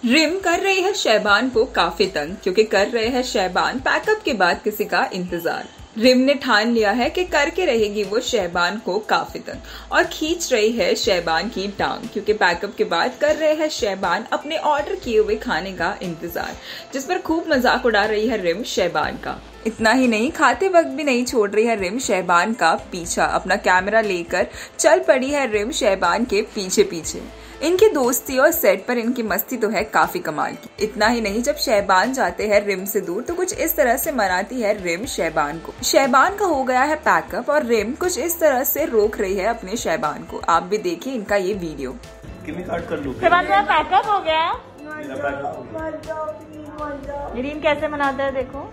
Rim कर रही है शहबान को काफी तंग, क्योंकि कर रहे हैं शहबान पैकअप के बाद किसी का इंतजार। रिम ने ठान लिया है कि करके रहेगी वो शहबान को काफी तंग और खींच रही है शहबान की टांग, क्योंकि पैकअप के बाद कर रहे हैं शहबान अपने ऑर्डर किए हुए खाने का इंतजार, जिस पर खूब मजाक उड़ा रही है रिम शहबान का। इतना ही नहीं, खाते वक्त भी नहीं छोड़ रही है रिम शहबान का पीछा। अपना कैमरा लेकर चल पड़ी है रिम शहबान के पीछे पीछे। इनकी दोस्ती और सेट पर इनकी मस्ती तो है काफी कमाल की। इतना ही नहीं, जब शहबान जाते हैं रिम से दूर तो कुछ इस तरह से मनाती है रिम शहबान को। शहबान का हो गया है पैकअप और रिम कुछ इस तरह से रोक रही है अपने शहबान को। आप भी देखिए इनका ये वीडियो। शहबान मेरा पैकअप हो गया। रिम कैसे मनाता है देखो।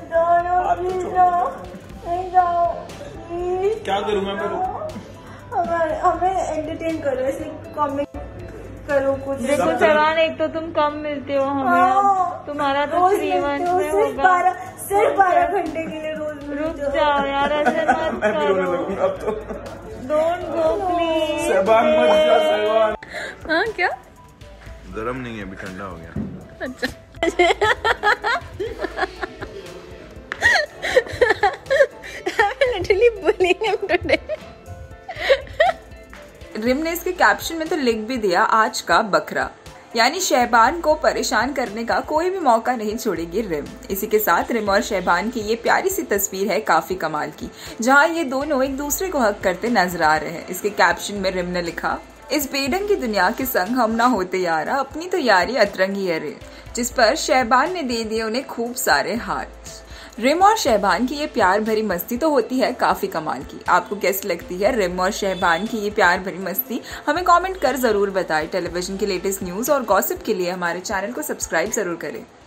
क्या करूँ मैं? हमें एंटरटेन करो, ऐसे कॉमेडी करो कुछ। देखो शहबान, एक तो तुम कम मिलते हो हमें, तुम्हारा तो 3 मंथ में होगा। सिर्फ 12 घंटे के लिए रोज। रुक जाओ यार, ऐसे मत करो। Don't go please. शहबान मत जा शहबान। हाँ क्या? गरम नहीं है, अभी ठंडा हो गया। अच्छा I'm literally bullying him today. रिम ने इसके कैप्शन में तो लिख भी दिया, आज का बकरा। यानी शहबान को परेशान करने का कोई भी मौका नहीं छोड़ेगी रिम। इसी के साथ रिम और शहबान की ये प्यारी सी तस्वीर है काफी कमाल की, जहां ये दोनों एक दूसरे को हक करते नजर आ रहे हैं। इसके कैप्शन में रिम ने लिखा, इस बेढंग की दुनिया के संग हम ना होते यारा, अपनी तो यारी अतरंगी है रे। जिस पर शहबान ने दे दिए उन्हें खूब सारे हार्ट। रिम और शहबान की ये प्यार भरी मस्ती तो होती है काफी कमाल की। आपको कैसी लगती है रिम और शहबान की ये प्यार भरी मस्ती? हमें कमेंट कर जरूर बताएं। टेलीविजन के लेटेस्ट न्यूज और गॉसिप के लिए हमारे चैनल को सब्सक्राइब जरूर करें।